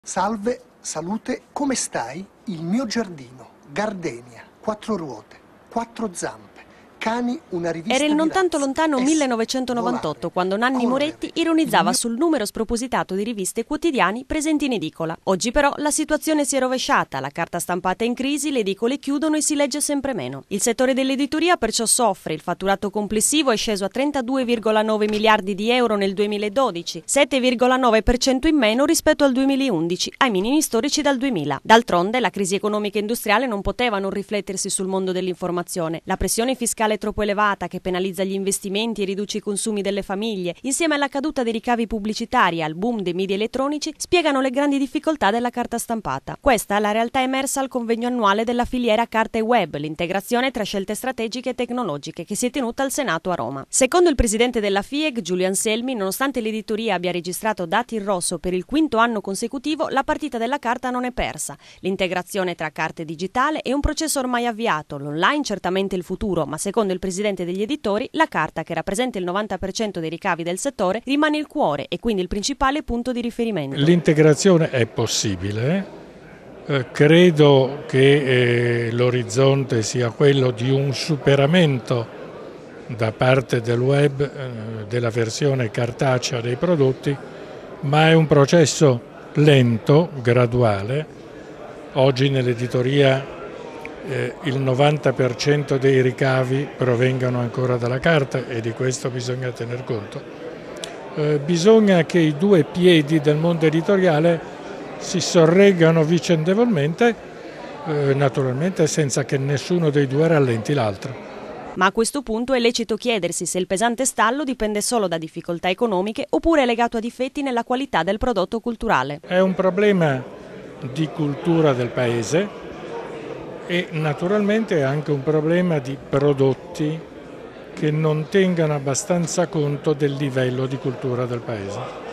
Salve, salute, come stai? Il mio giardino, gardenia, 4 ruote, 4 zampe, cani, una rivista Era il non di tanto razze, lontano S, 1998 volare, quando Nanni correre, Moretti ironizzava il mio... sul numero spropositato di riviste quotidiani presenti in edicola. Oggi però la situazione si è rovesciata, la carta stampata è in crisi, le edicole chiudono e si legge sempre meno. Il settore dell'editoria perciò soffre, il fatturato complessivo è sceso a 32,9 miliardi di euro nel 2012, 7,9% in meno rispetto al 2011, ai minimi storici dal 2000. D'altronde la crisi economica e industriale non poteva non riflettersi sul mondo dell'informazione. La pressione fiscale troppo elevata che penalizza gli investimenti e riduce i consumi delle famiglie, insieme alla caduta dei ricavi pubblicitari e al boom dei media elettronici, spiegano le grandi difficoltà della carta stampata. Questa è la realtà emersa al convegno annuale della filiera carta e web, l'integrazione tra scelte strategiche e tecnologiche, che si è tenuta al Senato a Roma. Secondo il presidente della FIEG, Giulio Anselmi, nonostante l'editoria abbia registrato dati in rosso per il quinto anno consecutivo, la partita della carta non è persa. L'integrazione tra carta e digitale è un processo ormai avviato, l'online certamente il futuro, ma secondo il presidente degli editori, la carta, che rappresenta il 90% dei ricavi del settore, rimane il cuore e quindi il principale punto di riferimento. L'integrazione è possibile, credo che l'orizzonte sia quello di un superamento da parte del web della versione cartacea dei prodotti, ma è un processo lento, graduale. Oggi nell'editoria il 90% dei ricavi provengono ancora dalla carta e di questo bisogna tener conto. Bisogna che i due piedi del mondo editoriale si sorreggano vicendevolmente, naturalmente senza che nessuno dei due rallenti l'altro. Ma a questo punto è lecito chiedersi se il pesante stallo dipende solo da difficoltà economiche oppure è legato a difetti nella qualità del prodotto culturale. È un problema di cultura del paese e naturalmente è anche un problema di prodotti che non tengano abbastanza conto del livello di cultura del paese.